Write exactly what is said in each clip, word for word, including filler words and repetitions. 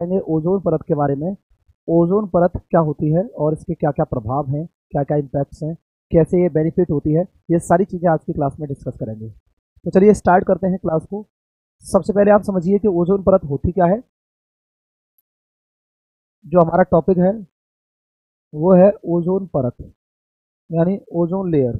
करेंगे ओजोन परत के बारे में। ओजोन परत क्या होती है और इसके क्या क्या प्रभाव हैं, क्या क्या इम्पैक्ट्स हैं, कैसे ये बेनिफिट होती है, ये सारी चीज़ें आज की क्लास में डिस्कस करेंगे। तो चलिए स्टार्ट करते हैं क्लास को। सबसे पहले आप समझिए कि ओजोन परत होती क्या है। जो हमारा टॉपिक है वो है ओजोन परत यानी ओजोन लेयर।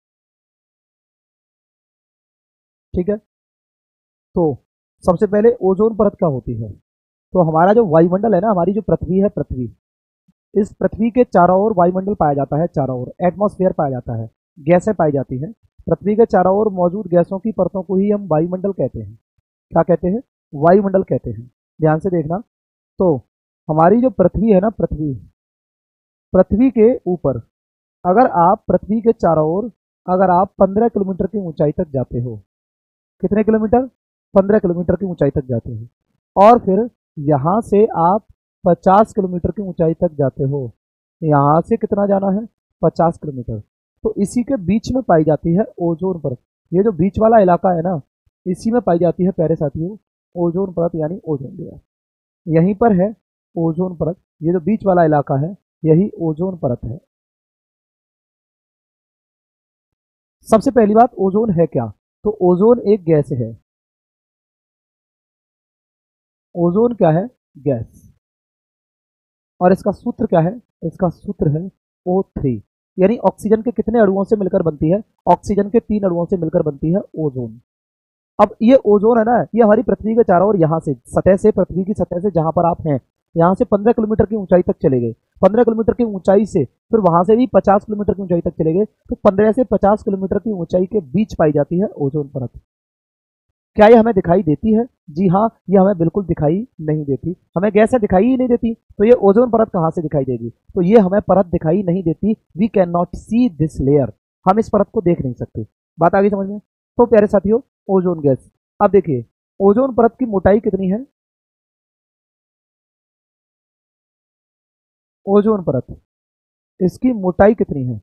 ठीक है, तो सबसे पहले ओजोन परत क्या होती है। तो हमारा जो वायुमंडल है ना, हमारी जो पृथ्वी है, पृथ्वी, इस पृथ्वी के चारों ओर वायुमंडल पाया जाता है, चारों ओर एटमॉस्फेयर पाया जाता है, गैसें पाई जाती हैं। पृथ्वी के चारों ओर मौजूद गैसों की परतों को ही हम वायुमंडल कहते हैं। क्या कहते हैं? वायुमंडल कहते हैं। ध्यान से देखना। तो हमारी जो पृथ्वी है ना, पृथ्वी पृथ्वी के ऊपर अगर आप पृथ्वी के चारों ओर अगर आप पंद्रह किलोमीटर की ऊंचाई तक जाते हो, कितने किलोमीटर? पंद्रह किलोमीटर की ऊंचाई तक जाते हो, और फिर यहाँ से आप पचास किलोमीटर की ऊंचाई तक जाते हो। यहाँ से कितना जाना है? पचास किलोमीटर। तो इसी के बीच में पाई जाती है ओजोन परत। ये जो बीच वाला इलाका है ना, इसी में पाई जाती है प्यारे साथियों ओजोन परत यानी ओजोन लेयर। यहीं पर है ओजोन परत। ये जो बीच वाला इलाका है यही ओजोन परत है। सबसे पहली बात, ओजोन है क्या? तो ओजोन एक गैस है। ओजोन क्या है? गैस। और इसका सूत्र क्या है? इसका सूत्र है ओ थ्री, यानी ऑक्सीजन के कितने अणुओं से मिलकर बनती है? ऑक्सीजन के तीन अणुओं से मिलकर बनती है ओजोन। अब ये ओजोन है ना, ये हमारी पृथ्वी के चारों ओर, यहाँ से सतह से, पृथ्वी की सतह से जहां पर आप हैं, यहाँ से पंद्रह किलोमीटर की ऊंचाई तक चले गए। पंद्रह किलोमीटर की ऊंचाई से फिर वहां से भी पचास किलोमीटर की ऊंचाई तक चले गए, तो पंद्रह से पचास किलोमीटर की ऊंचाई के बीच पाई जाती है ओजोन परत। क्या ये हमें दिखाई देती है? जी हाँ, ये हमें बिल्कुल दिखाई नहीं देती। हमें गैसें दिखाई ही नहीं देती, तो ये ओजोन परत कहाँ से दिखाई देगी? तो ये हमें परत दिखाई नहीं देती। We can not see this layer. हम इस परत को देख नहीं सकते। बात आ गई समझ में? तो प्यारे साथियों, ओजोन गैस। अब देखिए ओजोन परत की मोटाई कितनी है। ओजोन परत, इसकी मोटाई कितनी है?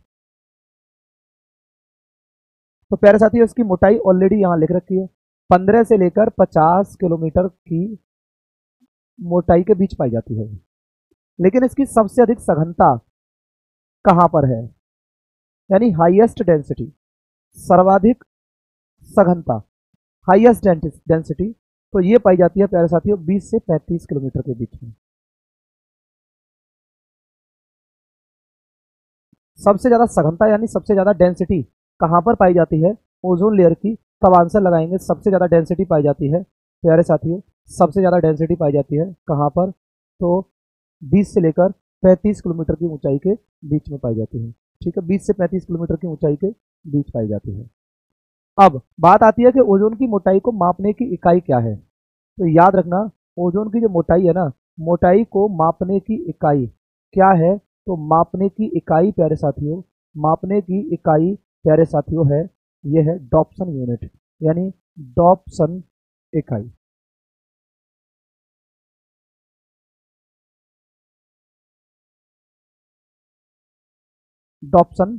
तो प्यारे साथियों, इसकी मोटाई ऑलरेडी यहाँ लिख रखी है। पंद्रह से लेकर पचास किलोमीटर की मोटाई के बीच पाई जाती है। लेकिन इसकी सबसे अधिक सघनता कहां पर है, यानी हाईएस्ट डेंसिटी, सर्वाधिक सघनता, हाईएस्ट डेंसिटी, तो ये पाई जाती है प्यारे साथियों बीस से पैंतीस किलोमीटर के बीच में। सबसे ज्यादा सघनता यानी सबसे ज्यादा डेंसिटी कहां पर पाई जाती है? ओजोन लेयर की। तब आंसर लगाएंगे, सबसे ज्यादा डेंसिटी पाई जाती है प्यारे साथियों, सबसे ज्यादा डेंसिटी पाई जाती है कहां पर? तो बीस से लेकर पैंतीस किलोमीटर की ऊंचाई के बीच में पाई जाती है। ठीक है, बीस से पैंतीस किलोमीटर की ऊंचाई के बीच पाई जाती है। अब बात आती है कि ओजोन की मोटाई को मापने की इकाई क्या है। तो याद रखना, ओजोन की जो मोटाई है ना, मोटाई को मापने की इकाई क्या है? तो मापने की इकाई प्यारे साथियों, मापने की इकाई प्यारे साथियों है, यह है डॉप्सन यूनिट, यानी डॉप्सन इकाई। डॉप्सन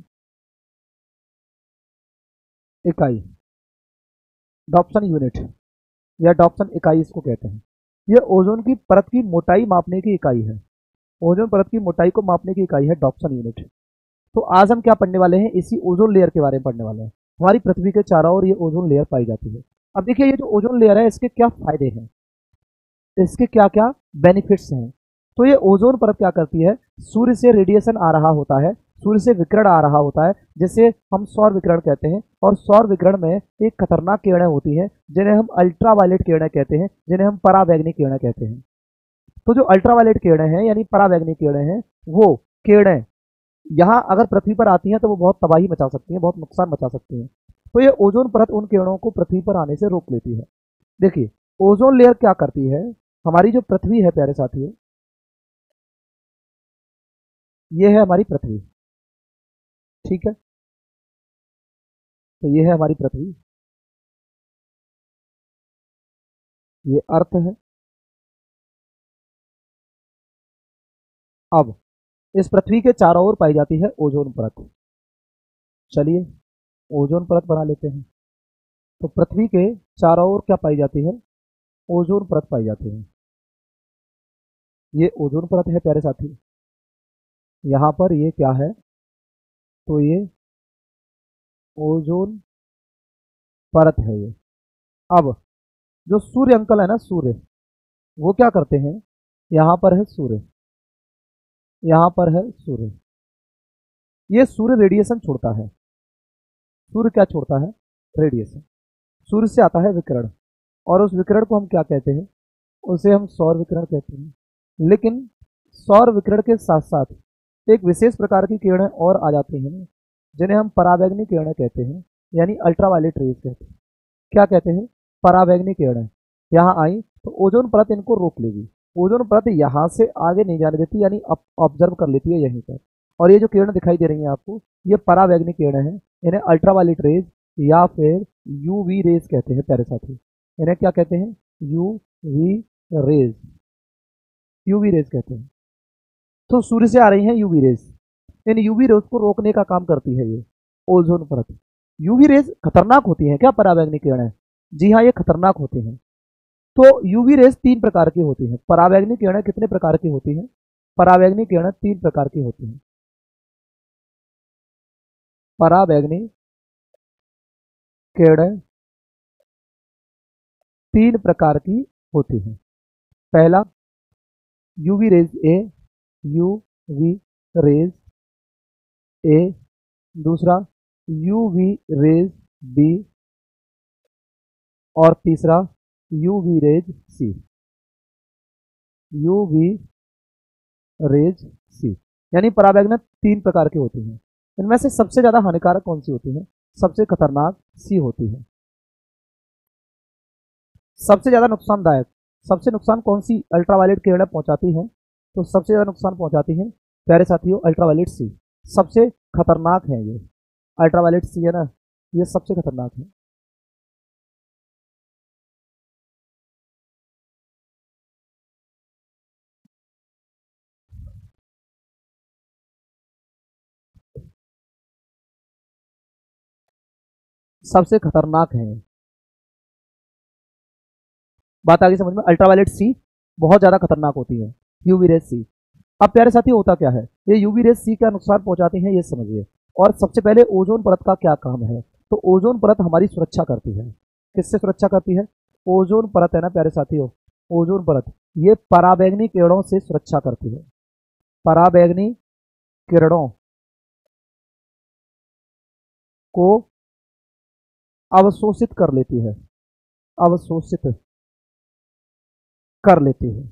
इकाई, डॉप्सन यूनिट या डॉप्सन इकाई इसको कहते हैं। यह ओजोन की परत की मोटाई मापने की इकाई है। ओजोन परत की मोटाई को मापने की इकाई है डॉप्सन यूनिट। तो आज हम क्या पढ़ने वाले हैं? इसी ओजोन लेयर के बारे में पढ़ने वाले हैं। हमारी पृथ्वी के चारों ओर ये ओजोन लेयर पाई जाती है। अब देखिए, ये जो ओजोन लेयर है इसके क्या फायदे हैं, इसके क्या क्या बेनिफिट्स हैं। तो ये ओजोन परत क्या करती है? सूर्य से रेडिएशन आ रहा होता है, सूर्य से विकिरण आ रहा होता है, जिसे हम सौर विकिरण कहते हैं। और सौर विकिरण में एक खतरनाक किरणें होती हैं जिन्हें हम अल्ट्रावायलेट किरणें कहते हैं, जिन्हें हम पराबैंगनी किरणें कहते हैं। तो जो अल्ट्रावायलेट किरणें हैं यानी पराबैंगनी किरणें हैं, वो किरणें यहाँ अगर पृथ्वी पर आती हैं तो वो बहुत तबाही मचा सकती हैं, बहुत नुकसान मचा सकती हैं। तो ये ओजोन परत उन किरणों को पृथ्वी पर आने से रोक लेती है। देखिए ओजोन लेयर क्या करती है। हमारी जो पृथ्वी है प्यारे साथियों, ये है हमारी पृथ्वी। ठीक है, तो ये है हमारी पृथ्वी, ये अर्थ है। अब इस पृथ्वी के चारों ओर पाई जाती है ओजोन परत। चलिए ओजोन परत बना लेते हैं। तो पृथ्वी के चारों ओर क्या पाई जाती है? ओजोन परत पाई जाती है। ये ओजोन परत है प्यारे साथी। यहाँ पर ये क्या है, तो ये ओजोन परत है ये। अब जो सूर्य अंकल है ना, सूर्य, वो क्या करते हैं, यहाँ पर है सूर्य, यहाँ पर है सूर्य, ये सूर्य रेडिएशन छोड़ता है। सूर्य क्या छोड़ता है, रेडिएशन। सूर्य से आता है विकिरण, और उस विकिरण को हम क्या कहते हैं, उसे हम सौर विकिरण कहते हैं। लेकिन सौर विकिरण के साथ साथ एक विशेष प्रकार की किरणें और आ जाती हैं, जिन्हें हम परावैंगनी किरणें कहते हैं, यानी अल्ट्रावायलेट रेज कहते हैं। क्या कहते हैं, परावैंगनी किरणें। यहाँ आई तो ओजोन परत इनको रोक लेगी। ओजोन परत यहाँ से आगे नहीं जाने देती, यानी ऑब्जर्व कर लेती है यहीं पर। और ये जो किरणें दिखाई दे रही हैं आपको, ये परावैंगनी किरणें हैं। इन्हें अल्ट्रावायलेट रेज या फिर यूवी रेज कहते हैं प्यारे साथी। इन्हें क्या कहते हैं, यूवी रेज, यूवी रेज कहते हैं। तो सूर्य से आ रही हैं यूवी रेज, इन यूवी रेज को रोकने का काम करती है ये ओजोन परत। यूवी रेज खतरनाक होती हैं क्या, परावैंगनी किरणें? जी हाँ, ये खतरनाक होती हैं। तो यूवी रेज तीन प्रकार की होती हैं। परावैंगनी किरणें कितने प्रकार की होती हैं, परावैंगनी किरणें तीन प्रकार की होती हैं। परावैंगनी किरणें तीन प्रकार की होती हैं। पहला UV rays A, UV rays A. दूसरा यूवी रेज बी, और तीसरा UV rays C, UV rays C. यानी परावैंगनी तीन प्रकार की होती हैं। इनमें से सबसे ज्यादा हानिकारक कौन सी होती है, सबसे खतरनाक सी होती है। सबसे ज्यादा नुकसानदायक, सबसे नुकसान कौन सी अल्ट्रावायलेट किरणें पहुंचाती हैं, तो सबसे ज्यादा नुकसान पहुंचाती हैं प्यारे साथियों अल्ट्रावायलेट सी। सबसे खतरनाक है ये अल्ट्रावायलेट सी है ना, ये सबसे खतरनाक है। सबसे खतरनाक है, बात आगे समझ में। अल्ट्रावायलेट सी बहुत ज्यादा खतरनाक होती है, यूवी रेज सी। अब प्यारे साथी होता क्या है, ये यूवी रेज सी क्या नुकसान पहुंचाती हैं ये समझिए। और सबसे पहले ओजोन परत का क्या काम है, तो ओजोन परत हमारी सुरक्षा करती है। किससे सुरक्षा करती है, ओजोन परत है ना प्यारे साथियों, ओजोन परत ये परावैंगनी किरणों से सुरक्षा करती है। परावैंगनी किरणों को अवशोषित कर लेती है, अवशोषित कर लेती है।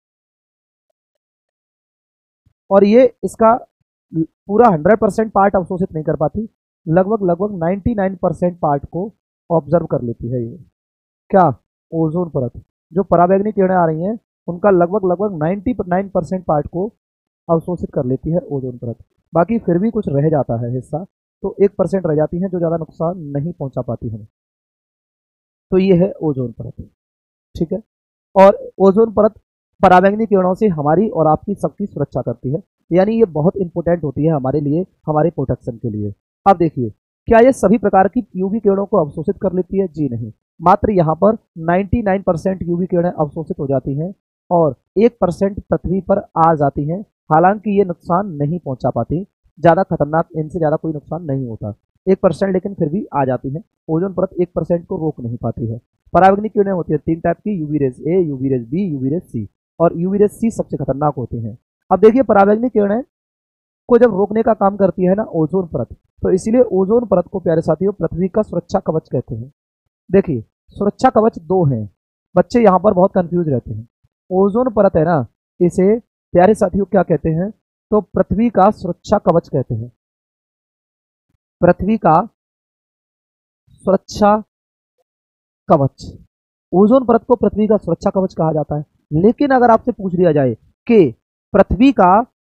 और ये इसका पूरा हंड्रेड परसेंट पार्ट अवशोषित नहीं कर पाती, लगभग लगभग नाइन्टी नाइन परसेंट पार्ट को ऑब्जर्व कर लेती है ये क्या, ओजोन परत। जो परावैंगनी किरणें आ रही हैं उनका लगभग लगभग नाइन्टी नाइन परसेंट पार्ट को अवशोषित कर लेती है ओजोन परत। बाकी फिर भी कुछ रह जाता है हिस्सा, तो एक परसेंट रह जाती है जो ज़्यादा नुकसान नहीं पहुंचा पाती हमें। तो ये है ओजोन परत, ठीक है। और ओजोन परत परावैंगनी किरणों से हमारी और आपकी सबकी सुरक्षा करती है, यानी ये बहुत इंपॉर्टेंट होती है हमारे लिए, हमारे प्रोटेक्शन के लिए। अब देखिए, क्या ये सभी प्रकार की यूवी किरणों को अवशोषित कर लेती है, जी नहीं। मात्र यहाँ पर निन्यानवे परसेंट यूवी किरणें अवशोषित हो जाती हैं और एक परसेंट पृथ्वी पर आ जाती हैं। हालांकि ये नुकसान नहीं पहुंचा पाती, ज़्यादा खतरनाक इनसे ज़्यादा कोई नुकसान नहीं होता। एक परसेंट लेकिन फिर भी आ जाती है। ओजोन परत एक परसेंट को रोक नहीं पाती है। परावैंगनी किरणें होती है तीन टाइप की, UV rays A, UV rays B, UV rays C. और यूवी रेज सी सबसे खतरनाक होती हैं। अब देखिए, परावैंगनी किरणें को जब रोकने का काम करती है ना ओजोन परत, तो इसीलिए ओजोन परत को प्यारे साथियों पृथ्वी का सुरक्षा कवच कहते हैं। देखिए, सुरक्षा कवच दो हैं, बच्चे यहाँ पर बहुत कंफ्यूज रहते हैं। ओजोन परत है ना, इसे प्यारे साथियों क्या कहते हैं, तो पृथ्वी का सुरक्षा कवच कहते हैं। पृथ्वी का सुरक्षा कवच, ओजोन परत को पृथ्वी का सुरक्षा कवच कहा जाता है। लेकिन अगर आपसे पूछ लिया जाए कि पृथ्वी का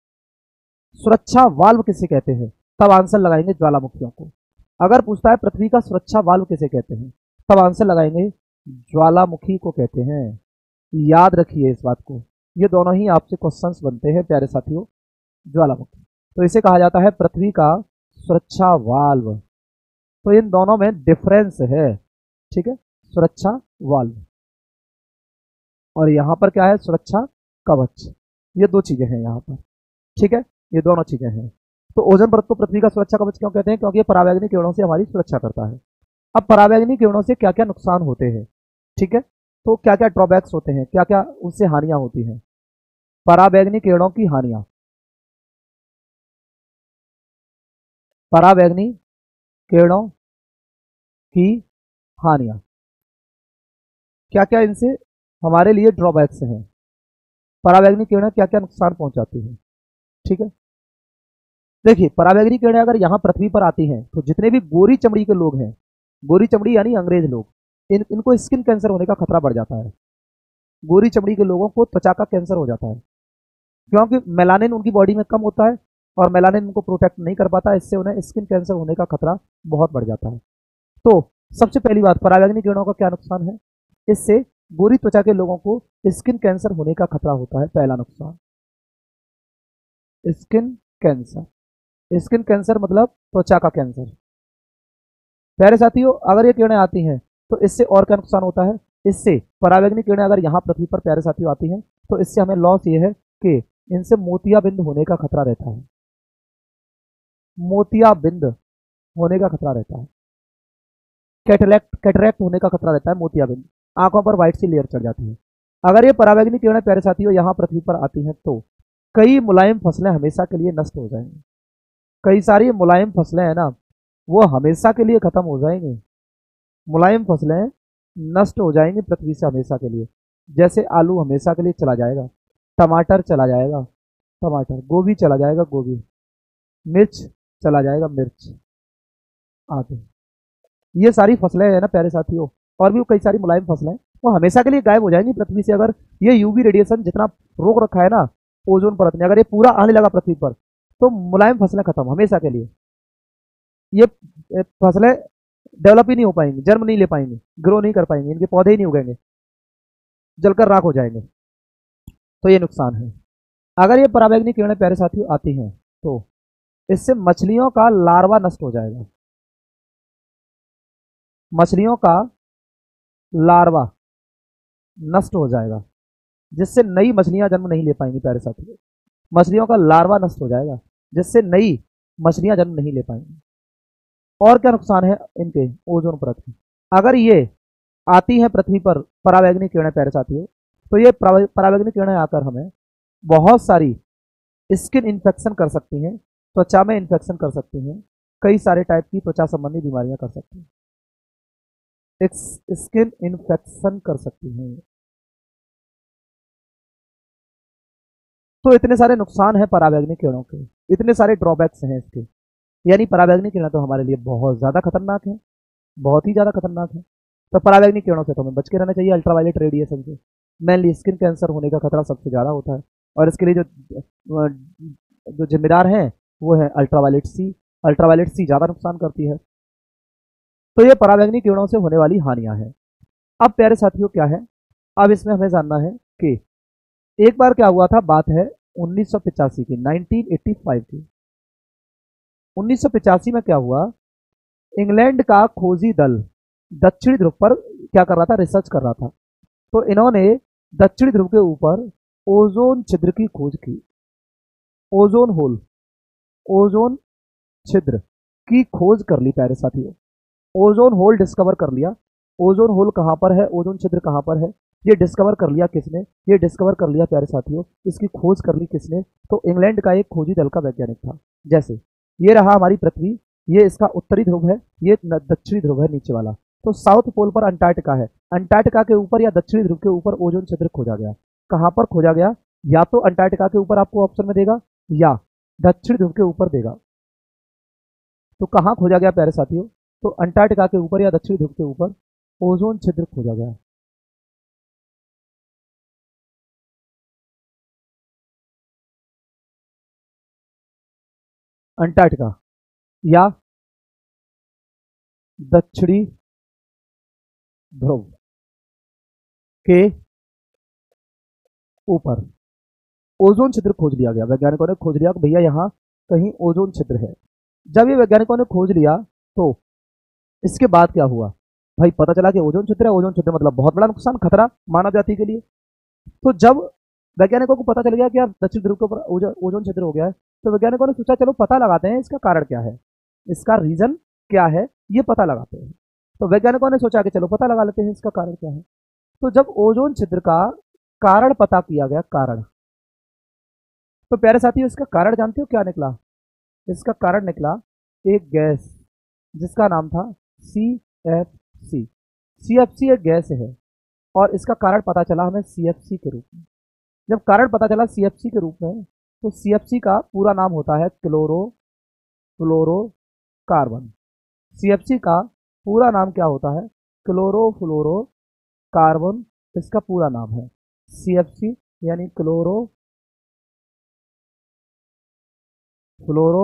सुरक्षा वाल्व किसे कहते हैं, तब आंसर लगाएंगे ज्वालामुखियों को। अगर पूछता है पृथ्वी का सुरक्षा वाल्व किसे कहते हैं, तब आंसर लगाएंगे ज्वालामुखी को कहते हैं। याद रखिए इस बात को, ये दोनों ही आपसे क्वेश्चंस बनते हैं प्यारे साथियों। ज्वालामुखी, तो इसे कहा जाता है पृथ्वी का सुरक्षा वाल्व। तो इन दोनों में डिफरेंस है, ठीक है, सुरक्षा वाल्व और यहां पर क्या है, सुरक्षा कवच। ये दो चीजें हैं यहाँ पर, ठीक है, ये दोनों चीजें हैं। तो ओजोन परत को पृथ्वी का सुरक्षा कवच क्यों कहते हैं? क्योंकि ये परावैंगनी किरणों से हमारी सुरक्षा करता है। अब परावैंगनी किरणों से क्या क्या नुकसान होते हैं, ठीक है, तो क्या क्या ड्रॉबैक्स होते हैं, क्या क्या उससे हानियां होती हैं। परावैंगनी किरणों की हानियां, परावैंगनी किरणों की हानियां, क्या क्या इनसे हमारे लिए ड्रॉबैक्स हैं, परावैंगनी किरणें क्या क्या नुकसान पहुंचाती हैं, ठीक है। देखिए, परावैंगनी किरणें अगर यहाँ पृथ्वी पर आती हैं तो जितने भी गोरी चमड़ी के लोग हैं, गोरी चमड़ी यानी अंग्रेज लोग, इन इनको स्किन कैंसर होने का खतरा बढ़ जाता है। गोरी चमड़ी के लोगों को त्वचा का कैंसर हो जाता है, क्योंकि मेलानिन उनकी बॉडी में कम होता है और मेलानिन उनको प्रोटेक्ट नहीं कर पाता, इससे उन्हें स्किन कैंसर होने का खतरा बहुत बढ़ जाता है। तो सबसे पहली बात, परावैंगनी किरणों का क्या नुकसान है? इससे गोरी त्वचा के लोगों को स्किन कैंसर होने का खतरा होता है, पहला नुकसान। स्किन कैंसर, स्किन कैंसर मतलब त्वचा का कैंसर। प्यारे साथियों, अगर ये किरणें आती हैं तो इससे और क्या नुकसान होता है? इससे परावैंगनी किरणें अगर यहाँ पृथ्वी पर प्यारे साथियों आती हैं तो इससे हमें लॉस ये है कि इनसे मोतियाबिंद होने का खतरा रहता है, मोतियाबिंद होने का खतरा रहता है, कैटरेक्ट कैटरेक्ट होने का खतरा रहता है, मोतियाबिंद, आंखों पर व्हाइट सी लेयर चढ़ जाती है। अगर ये परावैंगनी किरणें प्यारे साथियों यहाँ पृथ्वी पर आती हैं तो कई मुलायम फसलें हमेशा के लिए नष्ट हो जाएंगी। कई सारी मुलायम फसलें हैं ना, वो हमेशा के लिए खत्म हो जाएंगी। मुलायम फसलें नष्ट हो जाएंगी पृथ्वी से हमेशा के लिए। जैसे आलू हमेशा के लिए चला जाएगा, टमाटर चला जाएगा, टमाटर, गोभी चला जाएगा, गोभी, मिर्च चला जाएगा, मिर्च आदि। ये सारी फसलें हैं ना प्यारे साथियों, और भी कई सारी मुलायम फसलें, वो हमेशा के लिए गायब हो जाएंगी पृथ्वी से। अगर ये यूवी रेडिएशन जितना रोक रखा है ना ओजोन परत ने, अगर ये पूरा आने लगा पृथ्वी पर, तो मुलायम फसलें खत्म हमेशा के लिए। ये फसलें डेवलप ही नहीं हो पाएंगी, जन्म नहीं ले पाएंगी, ग्रो नहीं कर पाएंगी, इनके पौधे ही नहीं उगेंगे, जलकर राख हो जाएंगे। तो ये नुकसान है। अगर ये परावैंगनी किरणें प्यारे साथियों आती हैं तो इससे मछलियों का लार्वा नष्ट हो जाएगा, मछलियों का लार्वा नष्ट हो जाएगा, जिससे नई मछलियां जन्म नहीं ले पाएंगी प्यारे साथियों। मछलियों का लार्वा नष्ट हो जाएगा, जिससे नई मछलियां जन्म नहीं ले पाएंगी। और क्या नुकसान है इनके ओजोन परत की? अगर ये आती हैं पृथ्वी पर परावैंगनी किरणें प्यारे साथियों, तो ये परावैंगनी किरणें आकर हमें बहुत सारी स्किन इन्फेक्शन कर सकती हैं, त्वचा में इन्फेक्शन कर सकती हैं, कई सारे टाइप की त्वचा संबंधी बीमारियां कर सकती हैं, स्किन इन्फेक्शन कर सकती हैं। तो इतने सारे नुकसान हैं परावैंगनी किरणों के, इतने सारे ड्रॉबैक्स हैं इसके, यानी परावैंगनी किरणें तो हमारे लिए बहुत ज़्यादा खतरनाक है, बहुत ही ज़्यादा खतरनाक है। तो परावैंगनी किरणों से तो हमें बच के रहना चाहिए, अल्ट्रावायलेट रेडिएशन से। मेनली स्किन कैंसर होने का खतरा सबसे ज़्यादा होता है, और इसके लिए जो जो जिम्मेदार हैं वो है अल्ट्रावायलेट सी। अल्ट्रावायलेट सी ज़्यादा नुकसान करती है। तो ये परावैंगनी किरणों से होने वाली हानियां हैं। अब प्यारे साथियों क्या है, अब इसमें हमें जानना है कि एक बार क्या हुआ था, बात है उन्नीस सौ पचासी की, नाइनटीन एटी फाइव की। उन्नीस सौ पचासी में क्या हुआ, इंग्लैंड का खोजी दल दक्षिणी ध्रुव पर क्या कर रहा था, रिसर्च कर रहा था। तो इन्होंने दक्षिणी ध्रुव के ऊपर ओजोन छिद्र की खोज की, ओजोन होल, ओजोन छिद्र की खोज कर ली प्यारे साथियों। ओजोन होल डिस्कवर कर लिया। ओजोन होल कहां पर है, ओजोन छिद्र कहां पर है, ये डिस्कवर कर लिया किसने? ये डिस्कवर कर लिया प्यारे साथियों, इसकी खोज कर ली किसने? तो इंग्लैंड का एक खोजी दल का वैज्ञानिक था। जैसे ये रहा हमारी पृथ्वी, ये इसका उत्तरी ध्रुव है, ये दक्षिणी ध्रुव है नीचे वाला। तो साउथ पोल पर अंटार्कटिका है, अंटार्कटिका के ऊपर या दक्षिणी ध्रुव के ऊपर ओजोन छिद्र खोजा गया। कहां पर खोजा गया? या तो अंटार्कटिका के ऊपर आपको ऑप्शन में देगा, या दक्षिणी ध्रुव के ऊपर देगा। तो कहां खोजा गया प्यारे साथियों? तो अंटार्कटिका के ऊपर या दक्षिणी ध्रुव के ऊपर ओजोन छिद्र खोजा गया। अंटार्कटिका या दक्षिणी ध्रुव के ऊपर ओजोन छिद्र खोज लिया गया। वैज्ञानिकों ने खोज लिया कि भैया यहाँ कहीं ओजोन छिद्र है। जब ये वैज्ञानिकों ने खोज लिया तो इसके बाद क्या हुआ भाई, पता चला कि ओजोन छिद्र है। ओजोन छिद्र मतलब बहुत बड़ा नुकसान, खतरा मानव जाति के लिए। तो जब वैज्ञानिकों को पता चल गया कि यार दक्षिण ध्रुव के ऊपर ओजो- ओजोन छिद्र हो गया है। तो वैज्ञानिकों ने सोचा चलो पता लगाते हैं इसका कारण क्या है, इसका रीजन क्या है, ये पता लगाते हैं। तो वैज्ञानिकों ने सोचा कि चलो पता लगा लेते हैं इसका कारण क्या है। तो जब ओजोन छिद्र का कारण पता किया गया, कारण, तो प्यारे साथियों इसका कारण जानते हो क्या निकला? इसका कारण निकला एक गैस जिसका नाम था सी एफ सी। सी एफ सी एक गैस है और इसका कारण पता चला हमें सी एफ सी के रूप में। जब कारण पता चला सी एफ सी के रूप में, तो सी एफ सी का पूरा नाम होता है chlorofluorocarbon. C F C का पूरा नाम क्या होता है? क्लोरो फ्लोरो कार्बन इसका पूरा नाम है। सी एफ सी यानी क्लोरो फ्लोरो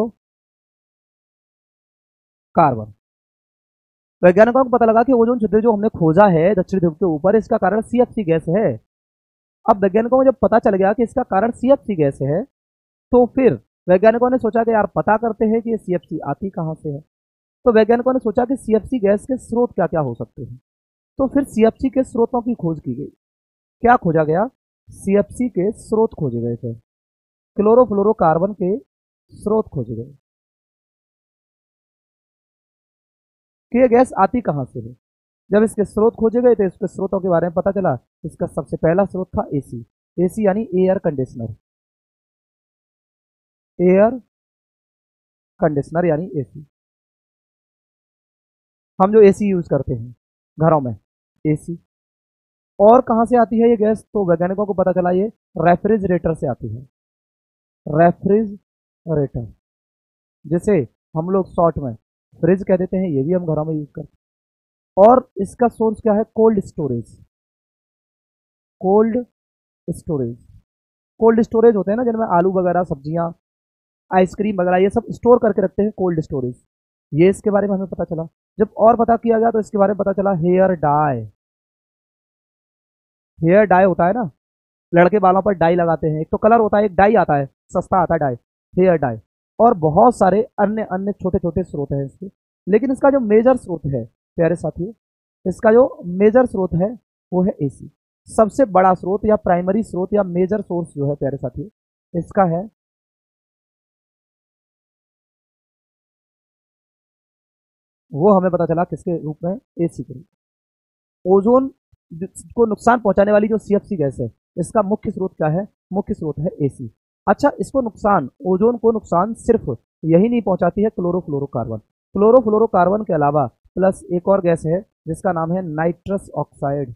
कार्बन। वैज्ञानिकों को पता लगा कि ओजोन छिद्र जो हमने खोजा है दक्षिण ध्रुव के ऊपर, इसका कारण सी एफ सी गैस है। अब वैज्ञानिकों को जब पता चल गया कि इसका कारण सी एफ सी गैस है, तो फिर वैज्ञानिकों ने सोचा कि यार पता करते हैं कि ये सी एफ सी आती कहाँ से है। तो वैज्ञानिकों ने सोचा कि सी एफ सी गैस के स्रोत क्या क्या हो सकते हैं। तो फिर सी एफ सी के स्रोतों की खोज की गई। क्या खोजा गया? सी एफ सी के स्रोत खोजे गए थे, क्लोरोफ्लोरोकार्बन के स्रोत खोजे गए कि ये गैस आती कहाँ से है। जब इसके स्रोत खोजे गए तो इसके स्रोतों के बारे में पता चला। इसका सबसे पहला स्रोत था एसी। एसी यानी एयर कंडीशनर। एयर कंडीशनर यानी एसी। हम जो एसी यूज करते हैं घरों में, एसी। और कहां से आती है ये गैस? तो वैज्ञानिकों को पता चला ये रेफ्रिजरेटर से आती है। रेफ्रिजरेटर, जैसे हम लोग शॉर्ट में फ्रिज कह देते हैं, ये भी हम घरों में यूज करते हैं। और इसका सोर्स क्या है? Cold storage. Cold storage cold storage होते हैं ना जिनमें आलू वगैरह, सब्जियां, आइसक्रीम वगैरह ये सब स्टोर करके रखते हैं, कोल्ड स्टोरेज। ये इसके बारे में हमें पता चला। जब और पता किया गया तो इसके बारे में पता चला हेयर डाई। हेयर डाई होता है ना, लड़के बालों पर डाई लगाते हैं। एक तो कलर होता है, एक डाई आता है, सस्ता आता है डाई, हेयर डाई। और बहुत सारे अन्य अन्य छोटे छोटे स्रोत हैं इसके। लेकिन इसका जो मेजर स्रोत है प्यारे साथियों, इसका जो मेजर स्रोत है वो है एसी। सबसे बड़ा स्रोत या प्राइमरी स्रोत या मेजर सोर्स जो है प्यारे साथियों, इसका है वो हमें पता चला किसके रूप में? एसी के रूप में। ओजोन को नुकसान पहुंचाने वाली जो सी एफ सी गैस है, इसका मुख्य स्रोत क्या है? मुख्य स्रोत है एसी। अच्छा, इसको नुकसान, ओजोन को नुकसान सिर्फ यही नहीं पहुंचाती है क्लोरोफ्लोरोकार्बन। क्लोरोफ्लोरोकार्बन के अलावा प्लस एक और गैस है जिसका नाम है नाइट्रस ऑक्साइड।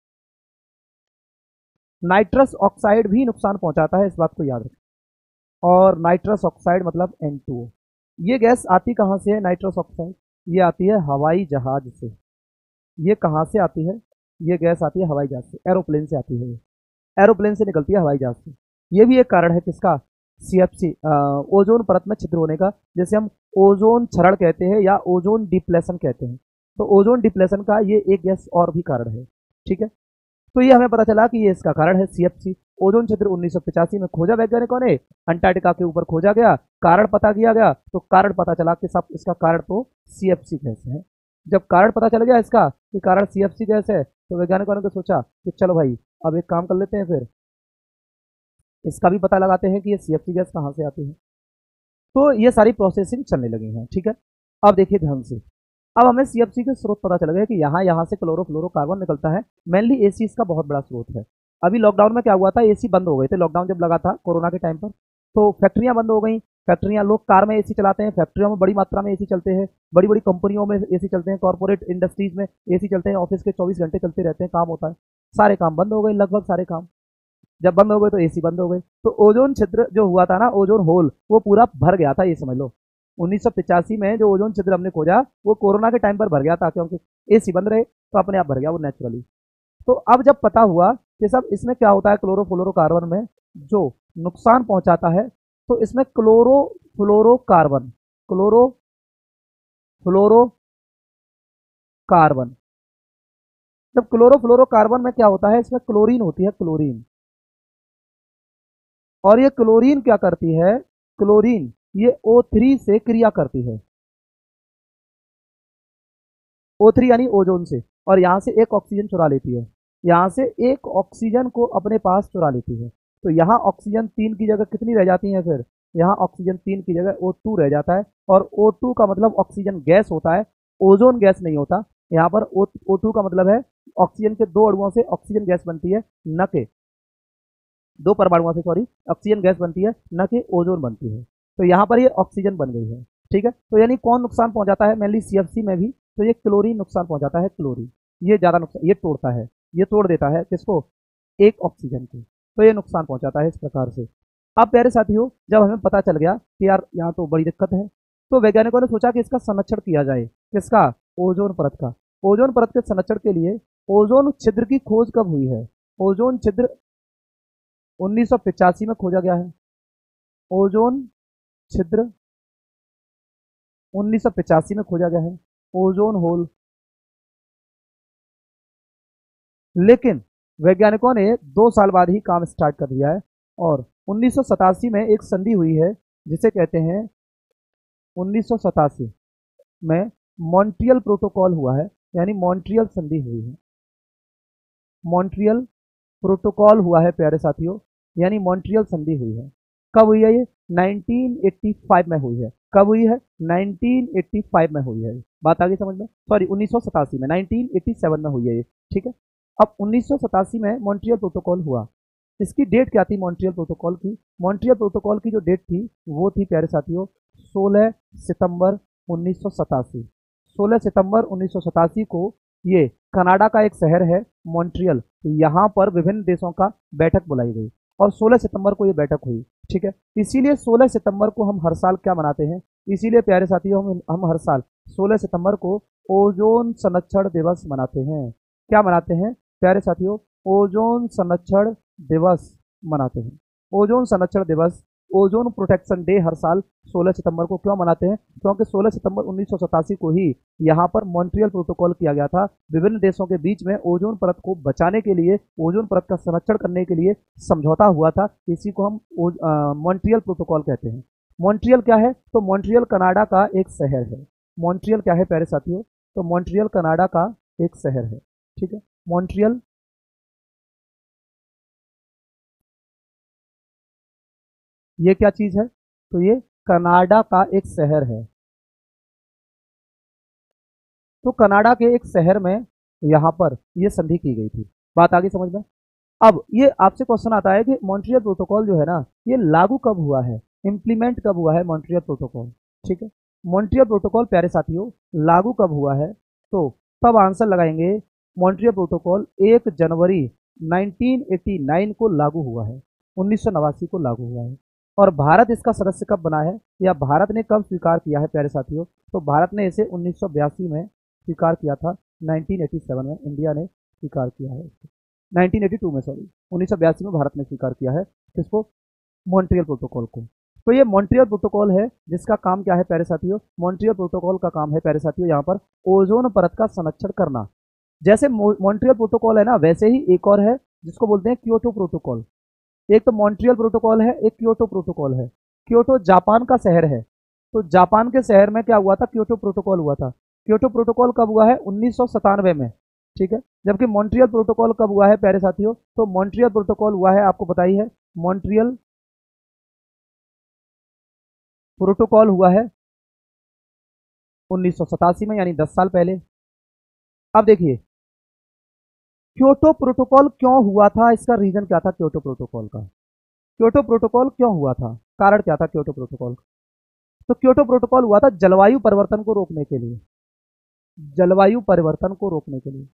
नाइट्रस ऑक्साइड भी नुकसान पहुंचाता है, इस बात को याद रखें। और नाइट्रस ऑक्साइड मतलब एन टू ओ। ये गैस आती कहां से है? नाइट्रस ऑक्साइड ये आती है हवाई जहाज से। ये कहां से आती है? ये गैस आती है हवाई जहाज से, एरोप्लेन से आती है। ये एरोप्लेन से निकलती है, हवाई जहाज से। ये भी एक कारण है किसका? सी एफ सी, ओजोन परत में छिद्र होने का, जैसे हम ओजोन क्षरण कहते हैं या ओजोन डिप्लेशन कहते हैं। तो ओजोन डिप्लेशन का ये एक गैस और भी कारण है। ठीक है, तो ये हमें पता चला कि ये इसका कारण है सी एफ सी। ओजोन छिद्र उन्नीस सौ पचासी में खोजा वैज्ञानिकों ने, अंटार्कटिका के ऊपर खोजा गया, कारण पता किया गया, तो कारण पता चला कि सब इसका कारण तो सी एफ सी गैस है। जब कारण पता चल गया इसका कि कारण सी एफ सी गैस है, तो वैज्ञानिकों ने तो सोचा कि चलो भाई अब एक काम कर लेते हैं, फिर इसका भी पता लगाते हैं कि ये सी एफ सी गैस कहाँ से आती है। तो ये सारी प्रोसेसिंग चलने लगी है। ठीक है, अब देखिए ध्यान से। अब हमें सी एफ सी के स्रोत पता चल गए कि यहाँ यहाँ से क्लोरोफ्लोरोकार्बन निकलता है। मेनली एसी इसका बहुत बड़ा स्रोत है। अभी लॉकडाउन में क्या हुआ था? एसी बंद हो गए थे। लॉकडाउन जब लगा था कोरोना के टाइम पर, तो फैक्ट्रियां बंद हो गई। फैक्ट्रियां, लोग कार में एसी चलाते हैं, फैक्ट्रियों में बड़ी मात्रा में एसी चलते हैं, बड़ी बड़ी कंपनियों में एसी चलते हैं, कॉर्पोरेट इंडस्ट्रीज में एसी चलते हैं, ऑफिस के चौबीस घंटे चलते रहते हैं, काम होता है। सारे काम बंद हो गए, लगभग सारे काम। जब बंद हो गए तो एसी बंद हो गए, तो ओजोन छिद्र जो हुआ था ना, ओजोन होल, वो पूरा भर गया था, ये समझ लो। उन्नीस सौ पिचासी में जो ओजोन छिद्र हमने खोजा, वो कोरोना के टाइम पर भर गया था, क्योंकि एसी बंद रहे तो अपने आप भर गया वो नेचुरली। तो अब जब पता हुआ कि सब इसमें क्या होता है, क्लोरोफ्लोरोकार्बन में जो नुकसान पहुंचाता है, तो इसमें क्लोरोफ्लोरोकार्बन, क्लोरोफ्लोरोकार्बन, जब क्लोरोफ्लोरोकार्बन में क्या होता है, इसमें क्लोरीन होती है, क्लोरीन। और ये क्लोरीन क्या करती है? क्लोरीन ये ओ थ्री से क्रिया करती है, ओ थ्री यानी ओजोन से, और यहां से एक ऑक्सीजन चुरा लेती है। यहां से एक ऑक्सीजन को अपने पास चुरा लेती है। तो यहाँ ऑक्सीजन तीन की जगह कितनी रह जाती है, फिर यहाँ ऑक्सीजन तीन की जगह ओ टू रह जाता है, और ओ टू का मतलब ऑक्सीजन गैस होता है, ओजोन गैस नहीं होता। यहाँ पर ओ टू का मतलब है ऑक्सीजन के दो अणुओं से ऑक्सीजन गैस बनती है, न के दो परमाणुओं से सॉरी ऑक्सीजन गैस बनती है, न कि ओजोन बनती है। तो यहाँ पर ये ऑक्सीजन बन गई है, ठीक है। तो यानी कौन नुकसान पहुंचाता है, मेनली सीएफसी में भी, तो ये क्लोरीन नुकसान पहुंचाता है, क्लोरीन ये ज्यादा नुकसान, ये तोड़ता है, ये तोड़ देता है किसको, एक ऑक्सीजन को, तो ये नुकसान पहुंचाता है इस प्रकार से। अब प्यारे साथियों, जब हमें पता चल गया कि यार यहाँ तो बड़ी दिक्कत है, तो वैज्ञानिकों ने सोचा कि इसका संरक्षण किया जाए, किसका, ओजोन परत का। ओजोन परत के संरक्षण के लिए ओजोन छिद्र की खोज कब हुई है, ओजोन छिद्र उन्नीस सौ पिचासी में खोजा गया है, ओजोन छिद्र उन्नीस सौ पिचासी में खोजा गया है, ओजोन होल। लेकिन वैज्ञानिकों ने दो साल बाद ही काम स्टार्ट कर दिया है, और उन्नीस सौ सतासी में एक संधि हुई है जिसे कहते हैं, उन्नीस सौ सतासी में मॉन्ट्रियल प्रोटोकॉल हुआ है, यानी मॉन्ट्रियल संधि हुई है, मॉन्ट्रियल प्रोटोकॉल हुआ है प्यारे साथियों, यानी मॉन्ट्रियल संधि हुई है। कब हुई है ये, नाइनटीन एटी फाइव में हुई है। कब हुई है, नाइनटीन एटी फाइव में हुई है। बात आ गई समझ में, सॉरी उन्नीस सौ सतासी में, नाइनटीन एटी सेवन में हुई है ये, ठीक है। अब उन्नीस सौ सतासी में मॉन्ट्रियल प्रोटोकॉल हुआ, इसकी डेट क्या थी मॉन्ट्रियल प्रोटोकॉल की, मॉन्ट्रियल प्रोटोकॉल की जो डेट थी वो थी प्यारे साथियों सोलह सितंबर उन्नीस सौ सतासी। सोलह सितंबर उन्नीस सौ सतासी को ये कनाडा का एक शहर है मॉन्ट्रियल, यहाँ पर विभिन्न देशों का बैठक बुलाई गई, और सोलह सितंबर को ये बैठक हुई, ठीक है। इसीलिए सोलह सितंबर को हम हर साल क्या मनाते हैं, इसीलिए प्यारे साथियों हम हम हर साल सोलह सितंबर को ओजोन संरक्षण दिवस मनाते हैं। क्या मनाते हैं प्यारे साथियों, ओजोन संरक्षण दिवस मनाते हैं। ओजोन संरक्षण दिवस, ओजोन प्रोटेक्शन डे हर साल सोलह सितंबर को क्यों मनाते हैं, क्योंकि सोलह सितंबर उन्नीस सौ सतासी को ही यहाँ पर मॉन्ट्रियल प्रोटोकॉल किया गया था। विभिन्न देशों के बीच में ओजोन परत को बचाने के लिए, ओजोन परत का संरक्षण करने के लिए समझौता हुआ था। इसी को हम मॉन्ट्रियल प्रोटोकॉल कहते हैं। मॉन्ट्रियल क्या है, तो मॉन्ट्रियल कनाडा का एक शहर है। मॉन्ट्रियल क्या है प्यारे साथियों, तो मॉन्ट्रियल कनाडा का एक शहर है, ठीक है। मॉन्ट्रियल ये क्या चीज है, तो ये कनाडा का एक शहर है। तो कनाडा के एक शहर में यहाँ पर ये संधि की गई थी। बात आगे समझ में। अब ये आपसे क्वेश्चन आता है कि मॉन्ट्रियल प्रोटोकॉल जो है ना, ये लागू कब हुआ है, इंप्लीमेंट कब हुआ है मॉन्ट्रियल प्रोटोकॉल, ठीक है। मॉन्ट्रियल प्रोटोकॉल प्यारे साथियों लागू कब हुआ है, तो तब आंसर लगाएंगे मॉन्ट्रियल प्रोटोकॉल एक जनवरी नाइनटीन एटी नाइन को लागू हुआ है, उन्नीस सौ नवासी को लागू हुआ है। और भारत इसका सदस्य कब बना है, या भारत ने कब स्वीकार किया है प्यारे साथियों, तो भारत ने इसे उन्नीस सौ बयासी में स्वीकार किया था, नाइनटीन एटी सेवन में इंडिया ने स्वीकार किया है, नाइनटीन एटी टू में सॉरी उन्नीस सौ बयासी में भारत ने स्वीकार किया है किसको, मॉन्ट्रियल प्रोटोकॉल को। तो ये मॉन्ट्रियल प्रोटोकॉल है जिसका काम क्या है प्यारे साथियों, मॉन्ट्रियल प्रोटोकॉल का काम है प्यारे साथियों यहाँ पर ओजोन परत का संरक्षण करना। जैसे मॉन्ट्रियल प्रोटोकॉल है ना, वैसे ही एक और है जिसको बोलते हैं क्योटो प्रोटोकॉल। एक तो मॉन्ट्रियल प्रोटोकॉल है, एक क्योटो प्रोटोकॉल है। क्योटो जापान का शहर है, तो जापान के शहर में क्या हुआ था, क्योटो प्रोटोकॉल हुआ था। क्योटो प्रोटोकॉल कब हुआ है, उन्नीस सौ सतानवे में, ठीक है। जबकि मॉन्ट्रियल प्रोटोकॉल कब हुआ है प्यारे साथियों, तो मॉन्ट्रियल प्रोटोकॉल हुआ है, आपको पता ही है, मॉन्ट्रियल प्रोटोकॉल हुआ है उन्नीस सौ सतासी में, यानी दस साल पहले। अब देखिए क्योटो प्रोटोकॉल क्यों हुआ था, इसका रीजन क्या था क्योटो प्रोटोकॉल का, क्योटो प्रोटोकॉल क्यों हुआ था, कारण क्या था क्योटो प्रोटोकॉल का। तो क्योटो प्रोटोकॉल हुआ था जलवायु परिवर्तन को रोकने के लिए, जलवायु परिवर्तन को रोकने के लिए।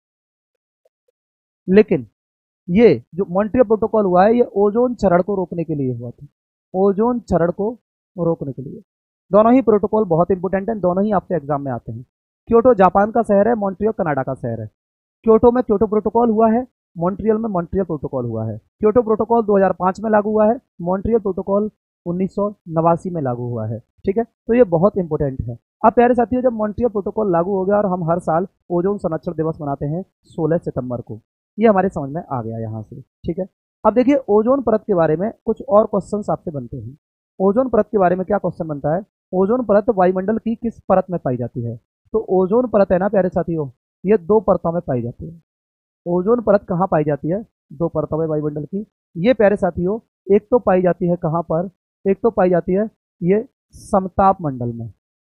लेकिन ये जो मॉन्ट्रियल प्रोटोकॉल हुआ है, ये ओजोन क्षरण को रोकने के लिए हुआ था, ओजोन क्षरण को रोकने के लिए। दोनों ही प्रोटोकॉल बहुत इंपोर्टेंट हैं, दोनों ही आपसे एग्जाम में आते हैं। क्योटो जापान का शहर है, मॉन्ट्रियल कनाडा का शहर है। क्योटो में क्योटो प्रोटोकॉल हुआ है, मॉन्ट्रियल में मॉन्ट्रियल प्रोटोकॉल हुआ है। क्योटो प्रोटोकॉल दो हज़ार पाँच में लागू हुआ है, मॉन्ट्रियल प्रोटोकॉल उन्नीस सौ नवासी में लागू हुआ है, ठीक है। तो ये बहुत इंपॉर्टेंट है। अब प्यारे साथियों जब मॉन्ट्रियल प्रोटोकॉल लागू हो गया और हम हर साल ओजोन संरक्षण दिवस मनाते हैं सोलह सितंबर को, ये हमारे समझ में आ गया यहाँ से, ठीक है। अब देखिए ओजोन परत के बारे में कुछ और क्वेश्चंस आपसे बनते हैं। ओजोन परत के बारे में क्या क्वेश्चन बनता है, ओजोन परत वायुमंडल की किस परत में पाई जाती है। तो ओजोन परत है ना प्यारे साथियों, ये दो परतों में पाई जाती है। ओजोन परत कहाँ पाई जाती है, दो परतों में वायुमंडल की। ये प्यारे साथियों एक तो पाई जाती है कहां पर, एक तो पाई जाती है ये समताप मंडल में।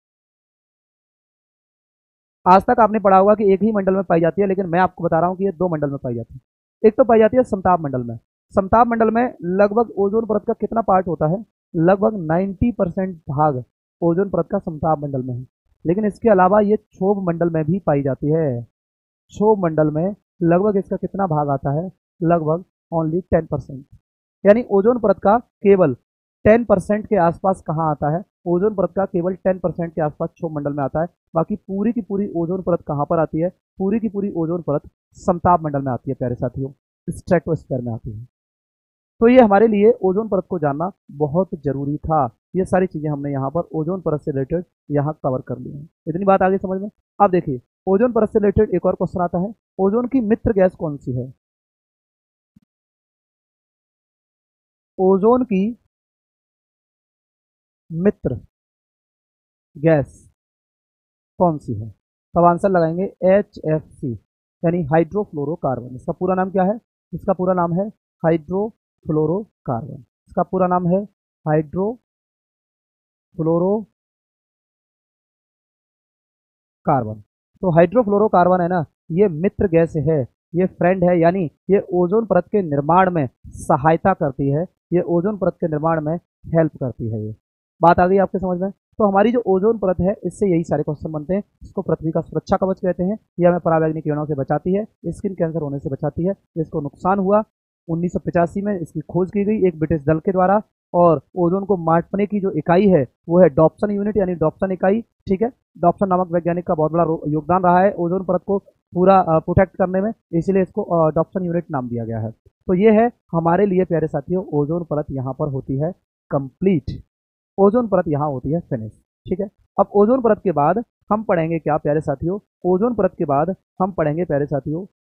आज तक आपने पढ़ा होगा कि एक ही मंडल में पाई जाती है, लेकिन मैं आपको बता रहा हूं कि ये दो मंडल में पाई जाती है। एक तो पाई जाती है समताप मंडल में। समताप मंडल में लगभग ओजोन परत का कितना पार्ट होता है, लगभग नब्बे परसेंट भाग ओजोन परत का समताप मंडल में है। लेकिन इसके अलावा ये क्षोभ मंडल में भी पाई जाती है। क्षोभ मंडल में लगभग इसका कितना भाग आता है, लगभग ओनली टेन परसेंट। यानी ओजोन परत का केवल टेन परसेंट के आसपास कहाँ आता है, ओजोन परत का केवल टेन परसेंट के आसपास क्षोभ मंडल में आता है। बाकी पूरी की पूरी ओजोन परत कहाँ पर आती है, पूरी की पूरी ओजोन परत समताप मंडल में आती है प्यारे साथियों, स्ट्रेटोस्फीयर में आती है। तो ये हमारे लिए ओजोन परत को जानना बहुत जरूरी था। ये सारी चीजें हमने यहाँ पर ओजोन परत से रिलेटेड यहाँ कवर कर ली हैं। इतनी बात आगे समझ में। अब देखिए ओजोन परत से रिलेटेड एक और क्वेश्चन आता है, ओजोन की मित्र गैस कौन सी है। ओजोन की मित्र गैस कौन सी है, तब आंसर लगाएंगे एच एफ सी, यानी हाइड्रोफ्लोरोकार्बन। इसका पूरा नाम क्या है, इसका पूरा नाम है हाइड्रोफ्लोरोकार्बन। इसका पूरा नाम है हाइड्रोफ्लोरोकार्बन। तो हाइड्रोफ्लोरोकार्बन है ना, ये मित्र गैस है, ये फ्रेंड है, यानी ये ओजोन परत के निर्माण में सहायता करती है, ये ओजोन परत के निर्माण में हेल्प करती है। ये बात आ गई आपके समझ में। तो हमारी जो ओजोन परत है इससे यही सारे क्वेश्चन बनते हैं। इसको पृथ्वी का सुरक्षा कवच कहते हैं। ये हमें पराबैंगनी किरणों से बचाती है, स्किन कैंसर होने से बचाती है। इसको नुकसान हुआ उन्नीस सौ पचासी में, इसकी खोज की गई एक ब्रिटिश दल के द्वारा, और ओजोन को मापने की जो इकाई है वो है डॉप्सन यूनिट, यानी डॉप्सन इकाई। ठीक है, डॉप्सन नामक वैज्ञानिक का बहुत बड़ा योगदान रहा है ओजोन परत को पूरा प्रोटेक्ट करने में, इसलिए इसको डॉप्सन यूनिट नाम दिया गया है। तो ये है हमारे लिए प्यारे साथियों ओजोन परत यहाँ पर होती है कंप्लीट, ओजोन परत यहाँ होती है फिनिश। ठीक है, अब ओजोन परत के बाद हम पढ़ेंगे क्या प्यारे साथियों, ओजोन परत के बाद हम पढ़ेंगे प्यारे साथियों